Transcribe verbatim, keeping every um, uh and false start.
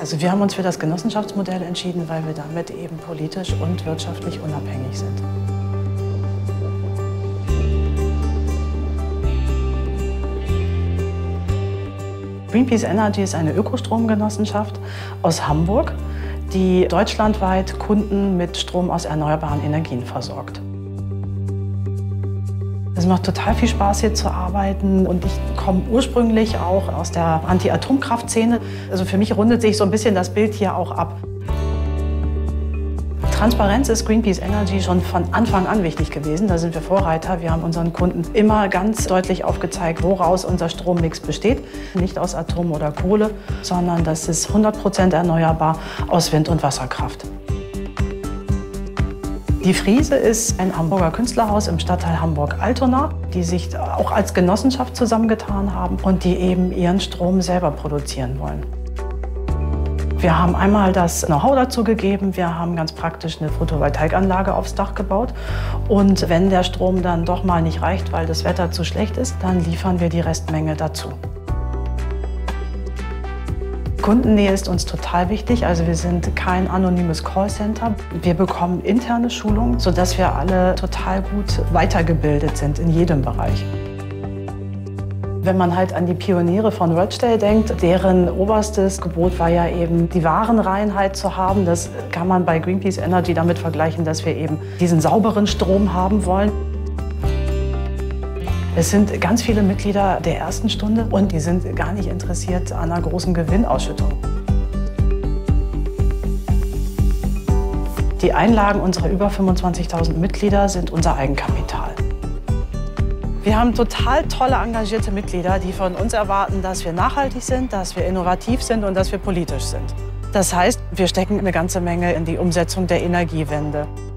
Also wir haben uns für das Genossenschaftsmodell entschieden, weil wir damit eben politisch und wirtschaftlich unabhängig sind. Greenpeace Energy ist eine Ökostromgenossenschaft aus Hamburg, die deutschlandweit Kunden mit Strom aus erneuerbaren Energien versorgt. Es macht total viel Spaß, hier zu arbeiten, und ich komme ursprünglich auch aus der Anti-Atomkraft-Szene. Also für mich rundet sich so ein bisschen das Bild hier auch ab. Transparenz ist Greenpeace Energy schon von Anfang an wichtig gewesen. Da sind wir Vorreiter. Wir haben unseren Kunden immer ganz deutlich aufgezeigt, woraus unser Strommix besteht. Nicht aus Atom oder Kohle, sondern das ist hundert Prozent erneuerbar aus Wind- und Wasserkraft. Die Friese ist ein Hamburger Künstlerhaus im Stadtteil Hamburg-Altona, die sich auch als Genossenschaft zusammengetan haben und die eben ihren Strom selber produzieren wollen. Wir haben einmal das Know-how dazu gegeben, wir haben ganz praktisch eine Photovoltaikanlage aufs Dach gebaut, und wenn der Strom dann doch mal nicht reicht, weil das Wetter zu schlecht ist, dann liefern wir die Restmenge dazu. Kundennähe ist uns total wichtig, also wir sind kein anonymes Callcenter. Wir bekommen interne Schulungen, sodass wir alle total gut weitergebildet sind in jedem Bereich. Wenn man halt an die Pioniere von Rochdale denkt, deren oberstes Gebot war ja eben, die Warenreinheit zu haben. Das kann man bei Greenpeace Energy damit vergleichen, dass wir eben diesen sauberen Strom haben wollen. Es sind ganz viele Mitglieder der ersten Stunde, und die sind gar nicht interessiert an einer großen Gewinnausschüttung. Die Einlagen unserer über fünfundzwanzigtausend Mitglieder sind unser Eigenkapital. Wir haben total tolle, engagierte Mitglieder, die von uns erwarten, dass wir nachhaltig sind, dass wir innovativ sind und dass wir politisch sind. Das heißt, wir stecken eine ganze Menge in die Umsetzung der Energiewende.